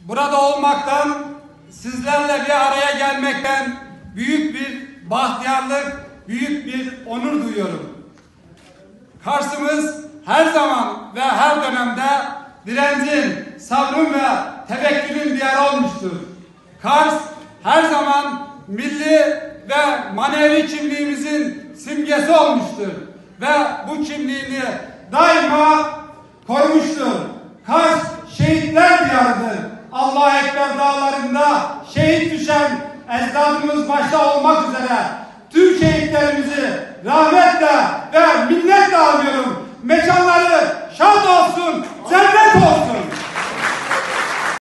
burada olmaktan, sizlerle bir araya gelmekten büyük bir bahtiyarlık, büyük bir onur duyuyorum. Kars'ımız her zaman ve her dönemde direncin, sabrın ve tevekkülün diyarı olmuştur. Kars her zaman milli ve manevi kimliğimizin simgesi olmuştur ve bu kimliğini daima korumuştur. Kars şehitler diyarıdır. Allahu Ekber dağlarında şehit düşen ecdadımız başta olmak üzere tüm şehitlerimizi rahmetle ve minnetle anıyorum. Mekanları şad olsun, cennet olsun.